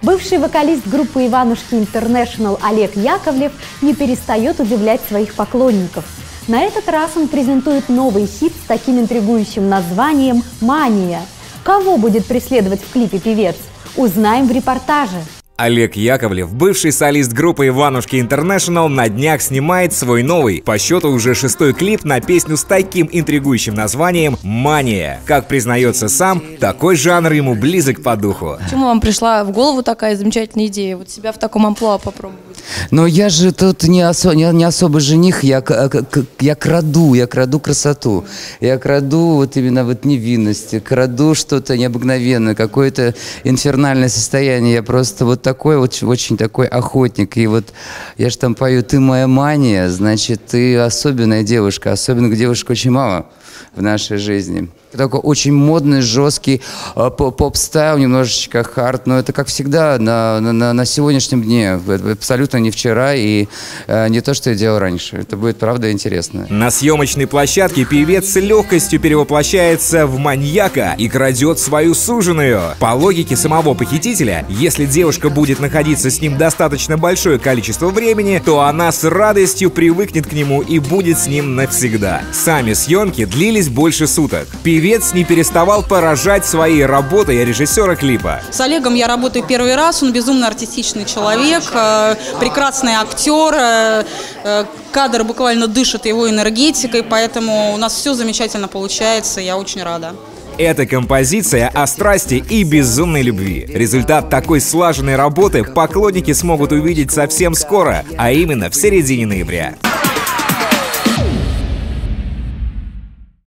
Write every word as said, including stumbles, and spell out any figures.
Бывший вокалист группы «Иванушки Интернешнл» Олег Яковлев не перестает удивлять своих поклонников. На этот раз он презентует новый хит с таким интригующим названием «Мания». Кого будет преследовать в клипе певец? Узнаем в репортаже. Олег Яковлев, бывший солист группы «Иванушки Интернешнл», на днях снимает свой новый, по счету уже шестой клип на песню с таким интригующим названием «Мания». Как признается сам, такой жанр ему близок по духу. Почему вам пришла в голову такая замечательная идея, вот себя в таком амплуа попробовать? Но я же тут не, осо не, не особо жених, я, я краду, я краду красоту, я краду вот именно вот невинность, краду что-то необыкновенное, какое-то инфернальное состояние, я просто вот такой вот, очень такой охотник, и вот я же там пою «Ты моя мания», значит, ты особенная девушка, особенных девушек очень мало в нашей жизни. Такой очень модный, жесткий поп-стайл, немножечко хард, но это как всегда на, на, на сегодняшнем дне, абсолютно не вчера и э, не то, что я делал раньше. Это будет, правда, интересно. На съемочной площадке певец с легкостью перевоплощается в маньяка и крадет свою суженую. По логике самого похитителя, если девушка будет находиться с ним достаточно большое количество времени, то она с радостью привыкнет к нему и будет с ним навсегда. Сами съемки длились больше суток. Певец не переставал поражать своей работой режиссера клипа. С Олегом я работаю первый раз, он безумно артистичный человек, прекрасный актер, кадр буквально дышит его энергетикой, поэтому у нас все замечательно получается, я очень рада. Это композиция о страсти и безумной любви. Результат такой слаженной работы поклонники смогут увидеть совсем скоро, а именно в середине ноября.